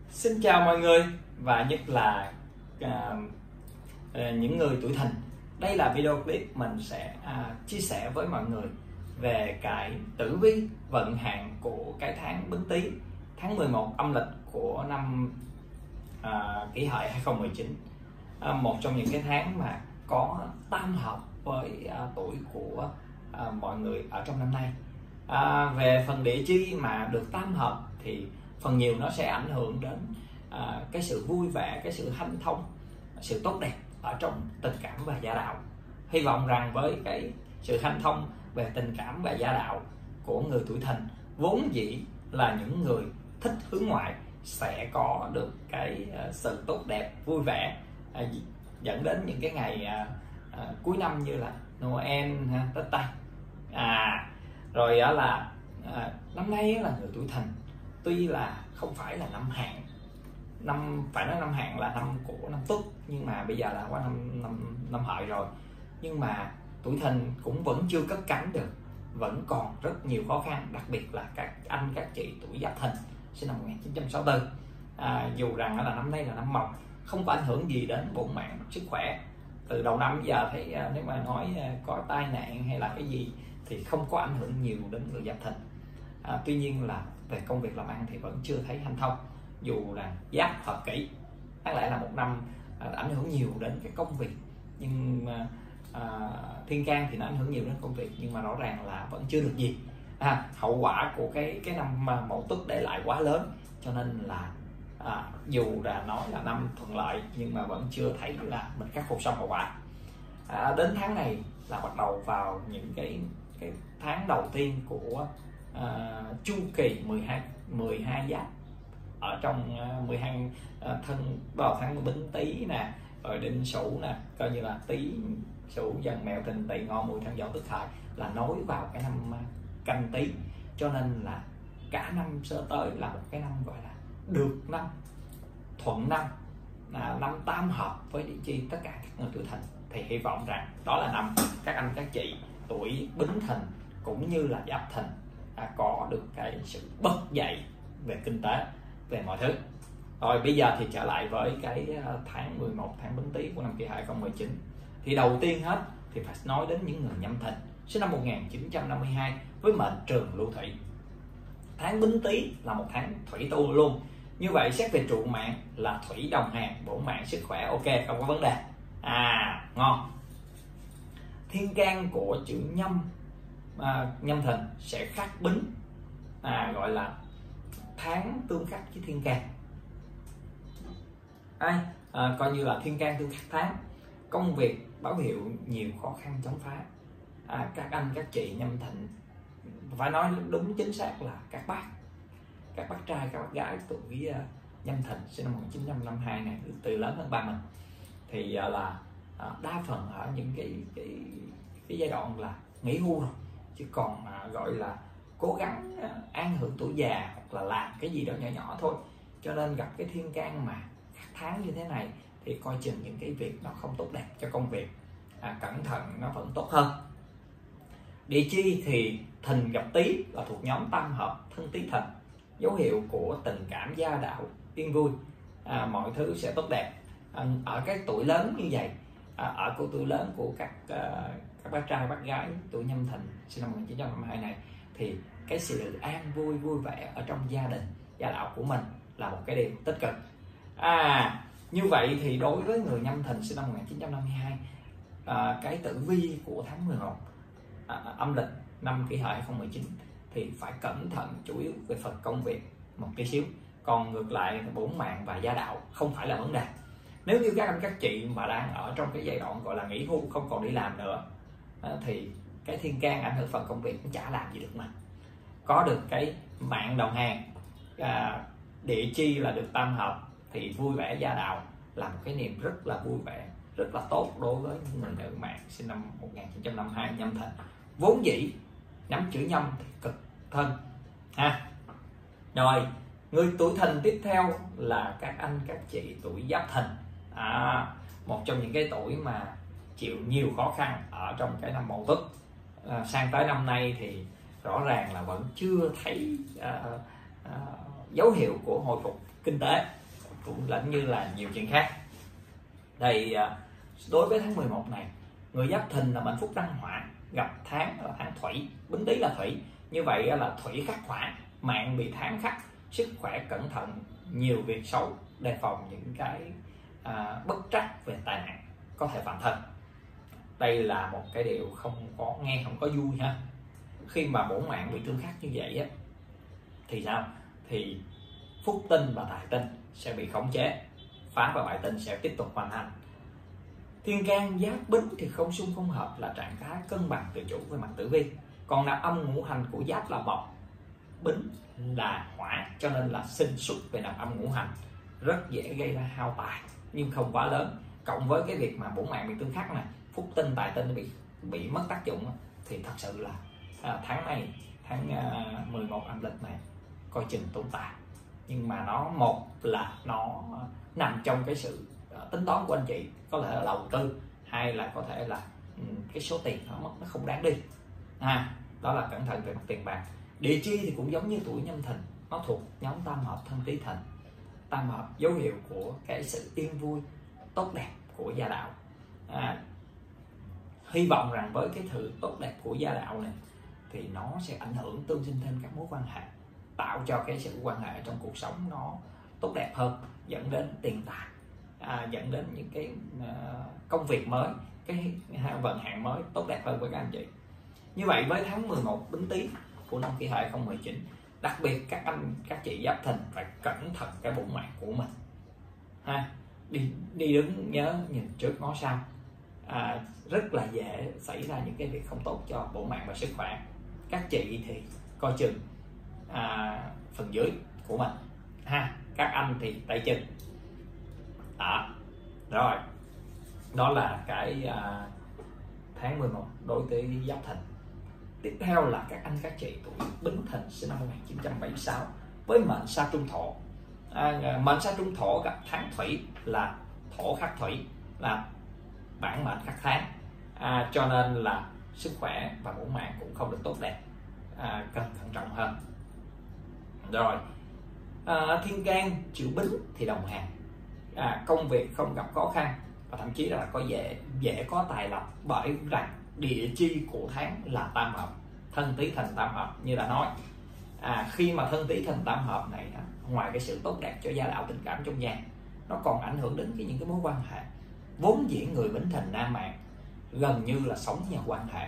Xin chào mọi người, và nhất là những người tuổi Thìn. Đây là video clip mình sẽ chia sẻ với mọi người về cái tử vi vận hạn của cái tháng Bính Tý, tháng 11 âm lịch của năm Kỷ Hợi 2019. Một trong những cái tháng mà có tam hợp với tuổi của mọi người ở trong năm nay. Về phần địa chi mà được tam hợp thì phần nhiều nó sẽ ảnh hưởng đến cái sự vui vẻ, cái sự hanh thông, sự tốt đẹp ở trong tình cảm và gia đạo. Hy vọng rằng với cái sự hanh thông về tình cảm và gia đạo của người tuổi Thìn, vốn dĩ là những người thích hướng ngoại, sẽ có được cái sự tốt đẹp, vui vẻ, dẫn đến những cái ngày cuối năm như là Noel, Tết Tây. Rồi là năm nay là người tuổi Thìn, tuy là không phải là năm hạn, phải nói năm hạn là năm của năm Tuất, nhưng mà bây giờ là qua năm Hợi rồi, nhưng mà tuổi Thìn cũng vẫn chưa cất cánh được, vẫn còn rất nhiều khó khăn, đặc biệt là các anh các chị tuổi Giáp Thìn sinh năm 1964. Dù rằng là năm nay là năm mộc, không có ảnh hưởng gì đến bổn mạng sức khỏe. Từ đầu năm giờ thấy nếu mà nói có tai nạn hay là cái gì thì không có ảnh hưởng nhiều đến người Giáp Thìn. Tuy nhiên là về công việc làm ăn thì vẫn chưa thấy hanh thông, dù là Giáp hợp Kỷ, đáng lẽ là một năm ảnh hưởng nhiều đến cái công việc, nhưng Thiên Can thì nó ảnh hưởng nhiều đến công việc, nhưng mà rõ ràng là vẫn chưa được gì. Hậu quả của cái năm Mậu Tuất để lại quá lớn, cho nên là dù là nói là năm thuận lợi nhưng mà vẫn chưa thấy là mình khắc phục xong hậu quả. Đến tháng này là bắt đầu vào những cái tháng đầu tiên của chu kỳ 12 Giáp ở trong 12 thân, vào tháng Bính Tý nè, rồi Đinh Sửu nè, coi như là Tý Sửu Dần Mẹo Thìn Tỵ Ngọ Mùi Thân Dậu Tức Hợi là nối vào cái năm Canh Tý, cho nên là cả năm sơ tới là một cái năm gọi là được năm, thuận năm, năm tam hợp với địa chi tất cả các người tuổi Thìn. Thì hy vọng rằng đó là năm các anh các chị tuổi Bính Thìn cũng như là Giáp Thìn có được cái sự bật dậy về kinh tế, về mọi thứ. Rồi bây giờ thì trở lại với cái tháng 11, tháng Bính Tý của năm Kỷ Hợi 2019. Thì đầu tiên hết thì phải nói đến những người Nhâm Thìn sinh năm 1952 với mệnh Trường Lưu Thủy. Tháng Bính Tý là một tháng thủy tu luôn. Như vậy xét về trụ mạng là thủy đồng hàng, bổn mạng sức khỏe ok, không có vấn đề. Ngon. Thiên can của chữ Nhâm, Nhâm Thìn sẽ khắc Bính, gọi là tháng tương khắc với thiên can. Coi như là thiên can tương khắc tháng. Công việc báo hiệu nhiều khó khăn chống phá. Các anh các chị Nhâm Thìn, phải nói đúng chính xác là các bác trai, các bác gái tuổi Nhâm Thìn sinh năm 1952 này, từ lớn hơn ba mình, thì là đa phần ở những cái giai đoạn là nghỉ hưu rồi, chứ còn gọi là cố gắng an hưởng tuổi già hoặc là làm cái gì đó nhỏ nhỏ thôi, cho nên gặp cái thiên can mà các tháng như thế này thì coi chừng những cái việc nó không tốt đẹp cho công việc, cẩn thận nó vẫn tốt hơn. Địa chi thì Thìn gặp Tý là thuộc nhóm tam hợp thân Tý Thìn, dấu hiệu của tình cảm gia đạo yên vui, mọi thứ sẽ tốt đẹp. Ở cái tuổi lớn như vậy, ở của tuổi lớn của các bác trai bác gái tuổi Nhâm Thìn sinh năm 1952 này, thì cái sự an vui vui vẻ ở trong gia đình gia đạo của mình là một cái điều tích cực. Như vậy thì đối với người Nhâm Thìn sinh năm 1952, cái tử vi của tháng 11 âm lịch năm Kỷ Hợi 2019 thì phải cẩn thận, chủ yếu về phần công việc một tí xíu, còn ngược lại bổn mạng và gia đạo không phải là vấn đề. Nếu như các anh các chị mà đang ở trong cái giai đoạn gọi là nghỉ hưu, không còn đi làm nữa, thì cái thiên can ảnh hưởng phần công việc cũng chả làm gì được, mà có được cái mạng đồng hàng, địa chi là được tam hợp thì vui vẻ gia đạo là một cái niềm rất là vui vẻ, rất là tốt đối với những người nữ mạng sinh năm 1952 Nhâm Thìn, vốn dĩ nắm chữ Nhâm thì cực thân. Rồi người tuổi Thìn tiếp theo là các anh các chị tuổi Giáp Thìn, một trong những cái tuổi mà chịu nhiều khó khăn ở trong cái năm Mậu Tuất. Sang tới năm nay thì rõ ràng là vẫn chưa thấy dấu hiệu của hồi phục kinh tế. cũng lẫn như là nhiều chuyện khác. Thì đối với tháng 11 này, người Giáp Thìn là mệnh phúc đăng hỏa, gặp tháng là tháng Thủy, Bính Tý là Thủy, như vậy là Thủy khắc hỏa, mạng bị tháng khắc, sức khỏe cẩn thận, nhiều việc xấu, đề phòng những cái bất trắc về tai nạn có thể phạm thân. Đây là một cái điều không có vui ha. Khi mà bổn mạng bị tương khắc như vậy á, thì sao? Thì phúc tinh và tài tinh sẽ bị khống chế, phá và bại tinh sẽ tiếp tục hoàn thành. Thiên can Giáp Bính thì không xung không hợp, là trạng thái cân bằng tự chủ với mặt tử vi. Còn nạp âm ngũ hành của Giáp là Mộc, Bính là Hỏa, cho nên là sinh xuất về nạp âm ngũ hành rất dễ gây ra hao tài nhưng không quá lớn. Cộng với cái việc mà bổn mạng bị tương khắc này, phúc tinh tài tinh bị mất tác dụng, thì thật sự là tháng này, tháng 11 âm lịch này coi chừng tồn tại. Nhưng mà một là nó nằm trong cái sự tính toán của anh chị, có thể là đầu tư, hay là có thể là cái số tiền nó không đáng đi. Đó là cẩn thận về mặt tiền bạc. Địa chi thì cũng giống như tuổi Nhâm Thìn, nó thuộc nhóm tam hợp Thân Tý Thìn. Tam hợp dấu hiệu của cái sự yên vui, tốt đẹp của gia đạo. Hy vọng rằng với cái sự tốt đẹp của gia đạo này thì nó sẽ ảnh hưởng tương sinh thêm các mối quan hệ, tạo cho cái sự quan hệ trong cuộc sống nó tốt đẹp hơn, dẫn đến tiền tài, dẫn đến những cái công việc mới, cái vận hạn mới tốt đẹp hơn với các anh chị. Như vậy với tháng 11 Bính Tý của năm Kỷ Hợi 2019, đặc biệt các chị Giáp Thìn phải cẩn thận cái bổn mạng của mình đi đứng nhớ nhìn trước ngó sau, rất là dễ xảy ra những cái việc không tốt cho bổn mạng và sức khỏe. Các chị thì coi chừng phần dưới của mình các anh thì tay chân. Rồi, đó là cái tháng 11 đối với Giáp Thìn. Tiếp theo là các anh các chị tuổi Bính Thìn sinh năm 1976 với mệnh Sa Trung Thổ. Mệnh Sa Trung Thổ gặp tháng Thủy là Thổ khắc Thủy, là bản mệnh khắc tháng, cho nên là sức khỏe và bổn mạng cũng không được tốt đẹp, cần thận trọng hơn. Rồi, thiên can chịu Bính thì đồng hàng, công việc không gặp khó khăn và thậm chí là dễ có tài lộc, bởi rằng địa chi của tháng là tam hợp Thân Tý Thìn tam hợp như đã nói. Khi mà Thân Tý Thìn tam hợp này, ngoài cái sự tốt đẹp cho gia đạo tình cảm trong nhà, nó còn ảnh hưởng đến những cái mối quan hệ. Vốn dĩ người Bính Thìn nam mạng gần như là sống nhờ quan hệ,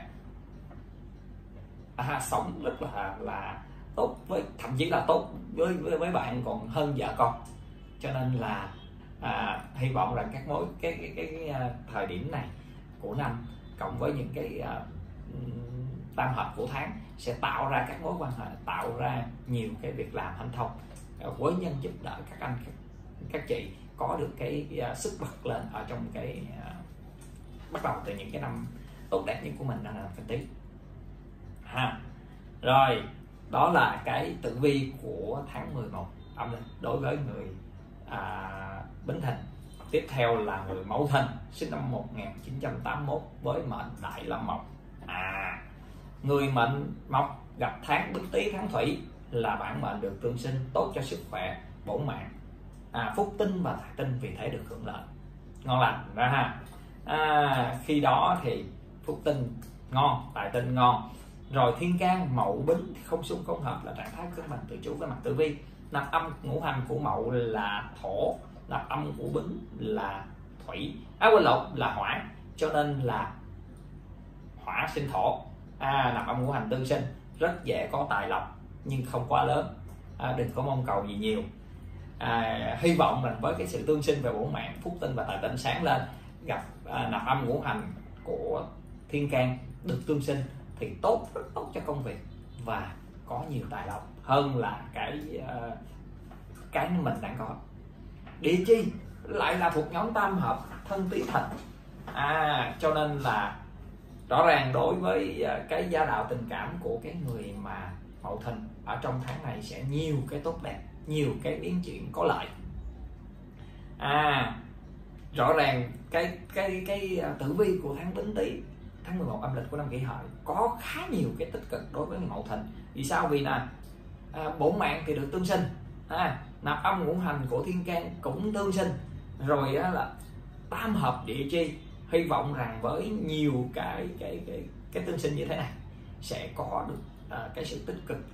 sống rất là tốt, với thậm chí là tốt với bạn còn hơn vợ con. Cho nên là hy vọng rằng cái thời điểm này của năm cộng với những cái tam hợp của tháng sẽ tạo ra các mối quan hệ, tạo ra nhiều cái việc làm hanh thông, quấy nhân giúp đỡ các anh các chị có được cái sức bật lên ở trong cái bắt đầu từ những cái năm tốt đẹp nhất của mình, đang là năm Canh Tý. Rồi, đó là cái tử vi của tháng 11 âm lịch đối với người Bính Thìn. Tiếp theo là người Mậu Thìn sinh năm 1981 với mệnh Đại Lâm Mộc. Người mệnh Mộc gặp tháng Bính Tý tháng Thủy là bản mệnh được tương sinh, tốt cho sức khỏe, bổn mạng, phúc tinh và tài tinh vì thế được hưởng lợi, ngon lành ra khi đó thì phúc tinh ngon, tài tinh ngon. Rồi thiên can Mậu Bính thì không xung không hợp, là trạng thái cân bằng tự chủ về mặt tử vi. Nạp âm ngũ hành của Mậu là Thổ, nạp âm của Bính là Thủy, là Hỏa, cho nên là Hỏa sinh Thổ. Nạp âm ngũ hành tương sinh, rất dễ có tài lộc nhưng không quá lớn, đừng có mong cầu gì nhiều. Hy vọng rằng với cái sự tương sinh về bổn mạng, phúc tinh và tài tinh sáng lên, gặp nạp âm ngũ hành của thiên can được tương sinh thì tốt, rất tốt cho công việc và có nhiều tài lộc hơn là cái mình đang có. Địa chi lại là thuộc nhóm tam hợp Thân Tý Thìn, cho nên là rõ ràng đối với cái gia đạo tình cảm của cái người mà Mậu Thìn ở trong tháng này sẽ nhiều cái tốt đẹp, nhiều cái biến chuyển có lợi. Rõ ràng cái tử vi của tháng Bính Tý tháng 11 âm lịch của năm Kỷ Hợi có khá nhiều cái tích cực đối với Mậu Thìn. Vì sao? Vì là bổn mạng thì được tương sinh, nạp âm ngũ hành của thiên can cũng tương sinh, rồi đó là tam hợp địa chi. Hy vọng rằng với nhiều cái tương sinh như thế này sẽ có được cái sự tích cực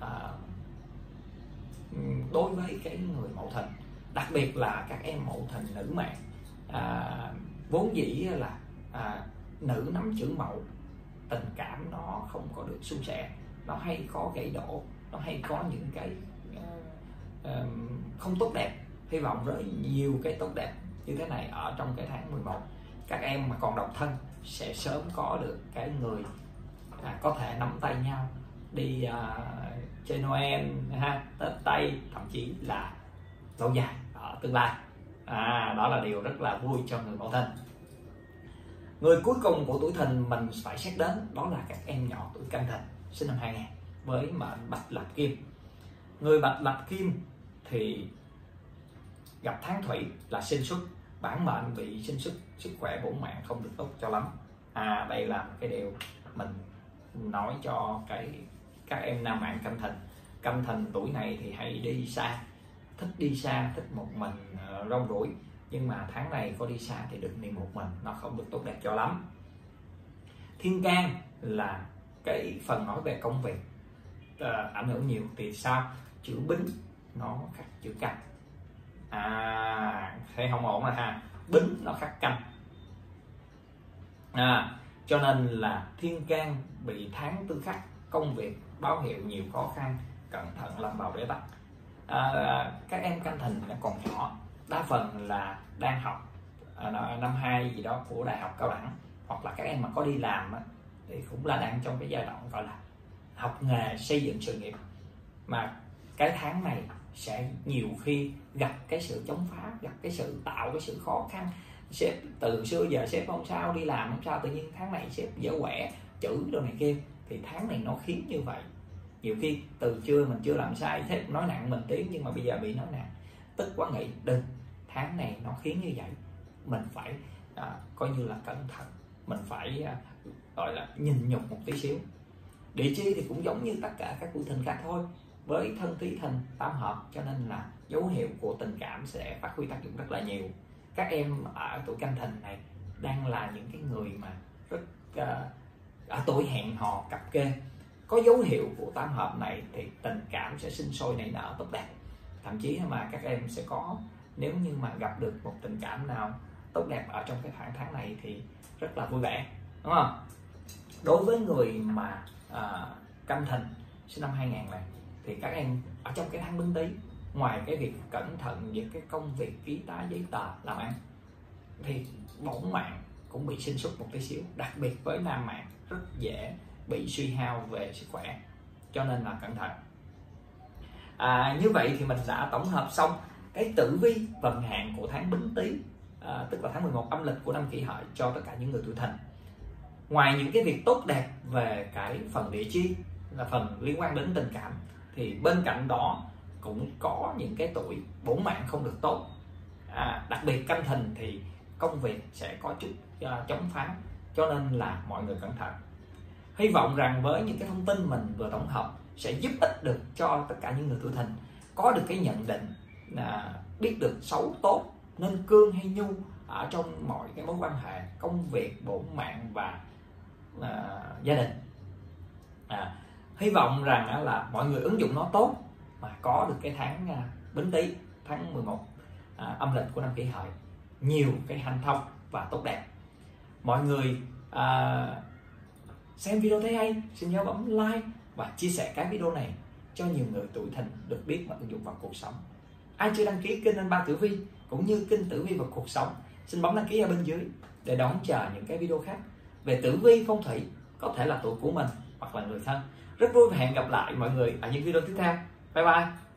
đối với cái người Mậu Thìn, đặc biệt là các em Mậu Thìn nữ mạng. Vốn dĩ là nữ nắm chữ Mậu, tình cảm nó không có được suôn sẻ, nó hay có gãy đổ, nó hay có những cái không tốt đẹp. Hy vọng rất nhiều cái tốt đẹp như thế này ở trong cái tháng 11. Các em mà còn độc thân sẽ sớm có được cái người có thể nắm tay nhau đi chơi Noel Tết Tây, thậm chí là lâu dài ở tương lai. Đó là điều rất là vui cho người Mậu Thìn. Người cuối cùng của tuổi Thìn mình phải xét đến đó là các em nhỏ tuổi Canh Thìn sinh năm 2000 với mệnh Bạch Lập Kim. Người Bạch Lập Kim thì gặp tháng Thủy là sinh xuất, bản mệnh bị sinh xuất, sức khỏe bổn mạng không được tốt cho lắm. Đây là cái điều mình nói cho các em nam mạng Canh Thìn. Canh Thìn tuổi này thì hay đi xa, thích một mình rong ruổi, nhưng mà tháng này có đi xa thì đừng đi một mình, nó không được tốt đẹp cho lắm. Thiên can là cái phần nói về công việc ảnh hưởng nhiều, thì sao chữ Bính nó khắc chữ Canh, thấy không ổn rồi ha. Bính nó khắc Canh, cho nên là thiên can bị tháng tư khắc, công việc báo hiệu nhiều khó khăn, cẩn thận lâm vào bế tắc. Các em Canh Thìn còn nhỏ, đa phần là đang học năm 2 gì đó của đại học cao đẳng, hoặc là các em mà có đi làm thì cũng là đang trong cái giai đoạn gọi là học nghề, xây dựng sự nghiệp. Mà cái tháng này sẽ nhiều khi gặp cái sự chống phá, gặp cái sự tạo cái sự khó khăn. Sếp từ xưa giờ sếp không sao, đi làm không sao, tự nhiên tháng này sếp dở quẻ, chửi đồ này kia, thì tháng này nó khiến như vậy. Nhiều khi từ trưa mình chưa làm sai, sếp nói nặng mình tiếng, nhưng mà bây giờ bị nói nặng, tức quá nghĩ đừng, tháng này nó khiến như vậy, mình phải coi như là cẩn thận, mình phải gọi là nhìn nhục một tí xíu. Địa chi thì cũng giống như tất cả các tuổi Thìn khác thôi, với thân Tý Thìn tam hợp, cho nên là dấu hiệu của tình cảm sẽ phát huy tác dụng rất là nhiều. Các em ở tuổi Canh Thìn này đang là những cái người mà rất ở tuổi hẹn hò cặp kê, có dấu hiệu của tam hợp này thì tình cảm sẽ sinh sôi nảy nở tốt đẹp. Thậm chí mà các em sẽ có, nếu như mà gặp được một tình cảm nào tốt đẹp ở trong cái khoảng tháng này thì rất là vui vẻ, đúng không? Đối với người mà Canh Thìn sinh năm 2000 này thì các em ở trong cái tháng Bính Tý, ngoài cái việc cẩn thận về cái công việc ký tá giấy tờ làm ăn, thì bổn mạng cũng bị sinh xuất một tí xíu, đặc biệt với nam mạng rất dễ bị suy hao về sức khỏe, cho nên là cẩn thận. Như vậy thì mình đã tổng hợp xong cái tử vi vận hạn của tháng Bính Tý, tức là tháng 11 âm lịch của năm Kỷ Hợi cho tất cả những người tuổi Thìn. Ngoài những cái việc tốt đẹp về cái phần địa chi là phần liên quan đến tình cảm, thì bên cạnh đó cũng có những cái tuổi bổn mạng không được tốt, đặc biệt Canh Thìn thì công việc sẽ có chút chống phá, cho nên là mọi người cẩn thận. Hy vọng rằng với những cái thông tin mình vừa tổng hợp sẽ giúp ích được cho tất cả những người tuổi Thìn có được cái nhận định biết được xấu tốt, nên cương hay nhu ở trong mọi cái mối quan hệ, công việc, bổn mạng và gia đình. Hy vọng rằng là mọi người ứng dụng nó tốt mà có được cái tháng Bính Tý, tháng 11 âm lịch của năm Kỷ Hợi nhiều cái hanh thông và tốt đẹp. Mọi người xem video thấy hay, xin nhớ bấm like và chia sẻ cái video này cho nhiều người tuổi Thìn được biết và ứng dụng vào cuộc sống. Ai chưa đăng ký kênh Anh Ba Tử Vi cũng như kênh Tử Vi và cuộc sống, xin bấm đăng ký ở bên dưới để đón chờ những cái video khác về tử vi phong thủy, có thể là tuổi của mình hoặc là người thân. Rất vui và hẹn gặp lại mọi người ở những video tiếp theo. Bye bye.